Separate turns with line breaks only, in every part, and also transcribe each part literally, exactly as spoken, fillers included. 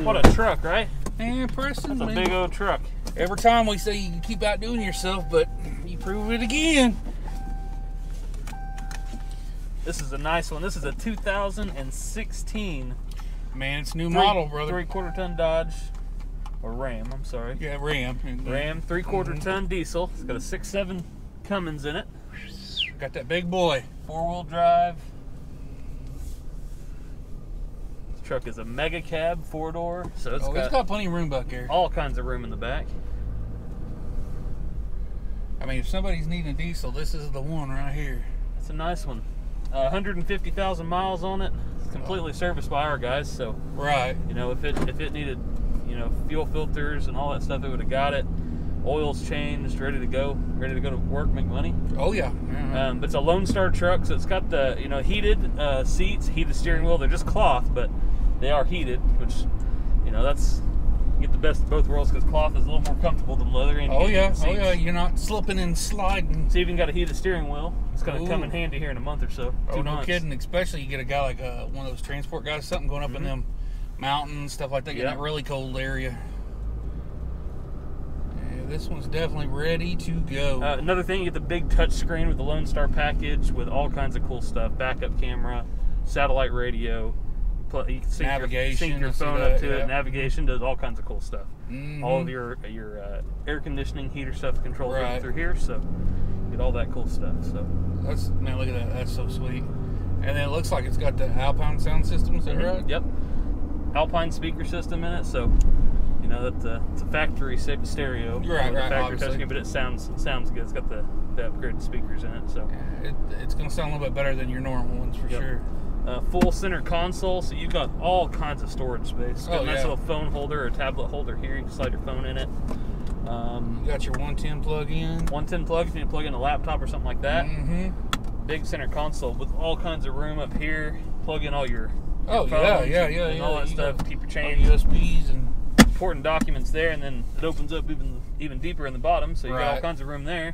What a truck, right?
Man, Preston,
That's a
man.
big old truck.
Every time we say you can keep outdoing yourself, but you prove it again.
This is a nice one. This is a two thousand sixteen.
Man, it's new
Three,
model, brother.
Three quarter ton Dodge, or Ram, I'm sorry.
Yeah, Ram.
Ram, three quarter
Mm-hmm.
ton diesel. It's got a six seven Cummins in it.
Got that big boy.
Four wheel drive. This truck is a mega cab, four door. So it's
Oh,
got,
it's got plenty of room back there.
all kinds of room in the back.
I mean, if somebody's needing a diesel, this is the one right here.
It's a nice one. Uh, one hundred fifty thousand miles on it. It's completely serviced by our guys. So,
Right.
you know, if it if it needed, you know, fuel filters and all that stuff, it would have got it. Oil's changed, ready to go, ready to go to work, make money.
Oh, yeah. yeah.
Um, it's a Lone Star truck, so it's got the, you know, heated uh, seats, heated steering wheel. They're just cloth, but they are heated, which, you know, that's, you get the best of both worlds because cloth is a little more comfortable than leather. And
Oh, yeah.
seats.
Oh, yeah. You're not slipping and sliding.
It's even got a heated steering wheel. It's going to come
Ooh.
in handy here in a month or so.
Oh,
Two
no
months.
kidding. Especially you get a guy like uh, one of those transport guys, something going up
Mhm.
in them mountains, stuff like that, in
Yeah.
that really cold area. Yeah, this one's definitely ready to go.
Uh, another thing, you get the big touch screen with the Lone Star package with all kinds of cool stuff. Backup camera, satellite radio. Pl- You can sync
Navigation,
your, sync your
I see
phone
that,
up to
yeah.
it. Navigation does all kinds of cool stuff.
Mhm.
All of your your uh, air conditioning, heater stuff controls right
Right.
through here, so you get all that cool stuff. So
That's, man, look at that. That's so sweet. And then it looks like it's got the Alpine sound system, is that
Mhm.
right?
Yep, Alpine speaker system in it, so you know that uh, it's a factory sa- stereo.
Right,
with a
right,
Factory
obviously.
touchscreen, but it sounds sounds good. It's got the, the upgraded speakers in it, so.
Yeah, it, it's going to sound a little bit better than your normal ones for
Yep.
sure.
Uh, full center console, so you've got all kinds of storage space. It's got
Oh,
a nice
yeah.
little phone holder or tablet holder here. You can slide your phone in it. Um,
You got your one ten plug in.
one ten plug if you need to plug in a laptop or something like that.
Mm-hmm.
Big center console with all kinds of room up here. Plug in all your, your
Oh, yeah,
phones
yeah,
and,
yeah,
and
yeah.
all that
You
stuff.
got
Keep your
All
change.
U S Bs and
Important documents there, and then it opens up even even deeper in the bottom, so you got all
Right.
kinds of room there.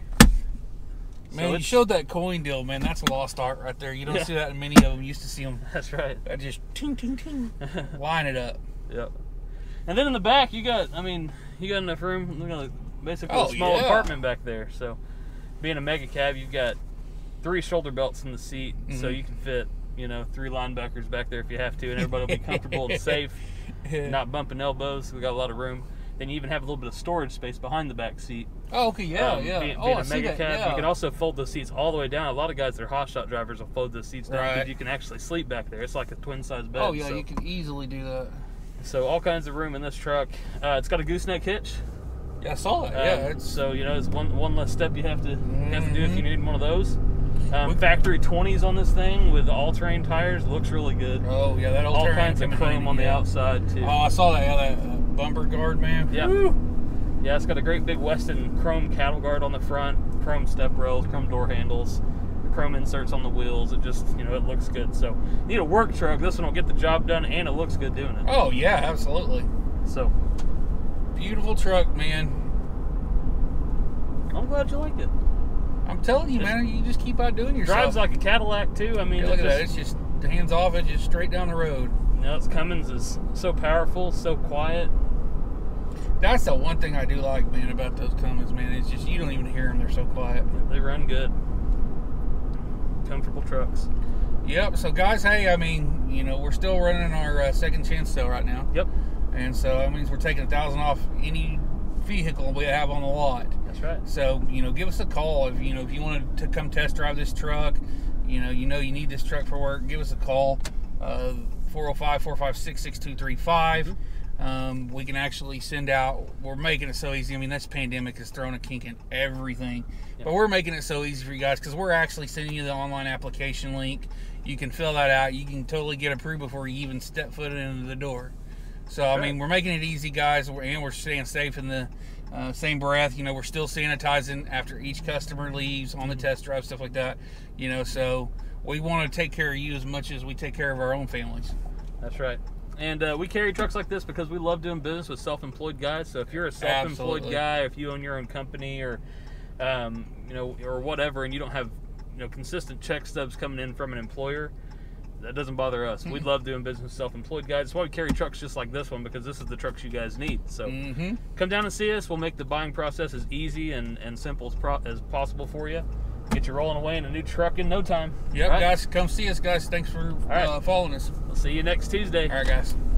So
man, you
it's-
showed that coin deal, man. That's a lost art right there. You don't
Yeah.
see that in many of them. You used to see them
That's right.
uh, just ting ting ting, line it up.
Yep. And then in the back, you got, I mean, you got enough room. Look at basically
Oh,
a small
yeah.
apartment back there. So, being a mega cab, you've got three shoulder belts in the seat, so
Mhm.
you can fit, you know, three linebackers back there if you have to, and everybody will be comfortable and safe, not bumping elbows. We got a lot of room. Then you even have a little bit of storage space behind the back seat.
Oh, okay, yeah,
Um,
yeah.
Being,
oh,
being
I
a
see
mega
that.
cab,
Yeah.
you can also fold those seats all the way down. A lot of guys that are hot shot drivers will fold those seats down because
Right.
you can actually sleep back there. It's like a twin size bed.
Oh, yeah,
so.
you can easily do that.
So all kinds of room in this truck. Uh, it's got a gooseneck hitch.
Yeah, I saw that.
Um,
yeah, it's
so you know it's one one less step you have to have to do if you
Mhm.
need one of those. Um,
We-
factory twenties on this thing with all-terrain tires. Looks really good.
oh yeah, that old
all
terrain
kinds of
come in
chrome
handy,
on the
yeah.
outside too.
Oh, I saw that. Yeah, that uh, bumper guard, man.
Yeah.
Woo.
Yeah, it's got a great big Weston chrome cattle guard on the front, chrome step rails, chrome door handles, the chrome inserts on the wheels. It just, you know, it looks good. So, you need a work truck. This one will get the job done, and it looks good doing it.
Oh yeah, absolutely.
So,
Beautiful truck, man.
I'm glad you like it.
I'm telling you,
Just-
man. You just keep outdoing yourself.
Drives like a Cadillac too. I mean,
Yeah, look
it
at that.
just,
It's just hands off it, just straight down the road.
you know, it's Cummins is so powerful, so quiet.
That's the one thing I do like, man, about those Cummins, man. It's just you don't even hear them; they're so quiet.
They run good. Comfortable trucks.
Yep. So, guys, hey, I mean, you know, we're still running our uh, second chance sale right now,
Yep,
and so that means we're taking a thousand off any vehicle we have on the lot.
that's right.
So, you know, give us a call if you know if you wanted to come test drive this truck. You know, you know you need this truck for work. Give us a call. Uh, four oh five, four five six, six two three five. Um, we can actually send out. We're making it so easy. I mean, this pandemic has thrown a kink in everything,
Yep.
but we're making it so easy for you guys because we're actually sending you the online application link. You can fill that out. You can totally get approved before you even step foot into the door. So, I
Sure.
mean, we're making it easy, guys, and we're staying safe in the uh, same breath. You know, we're still sanitizing after each customer leaves on the test drive, stuff like that. You know, so we want to take care of you as much as we take care of our own families.
That's right. And uh, we carry trucks like this because we love doing business with self-employed guys. So if you're a self-employed
Absolutely.
guy, if you own your own company, or um, you know, or whatever, and you don't have you know consistent check stubs coming in from an employer, that doesn't bother us. We love doing business with self-employed guys. That's why we carry trucks just like this one, because this is the trucks you guys need. So
Mm-hmm.
come down and see us. We'll make the buying process as easy and, and simple as, pro- as possible for you. Get you rolling away in a new truck in no time.
Yep,
All right?
guys, come see us, guys. Thanks for
right.
uh, following us.
We'll see you next Tuesday.
All right, guys.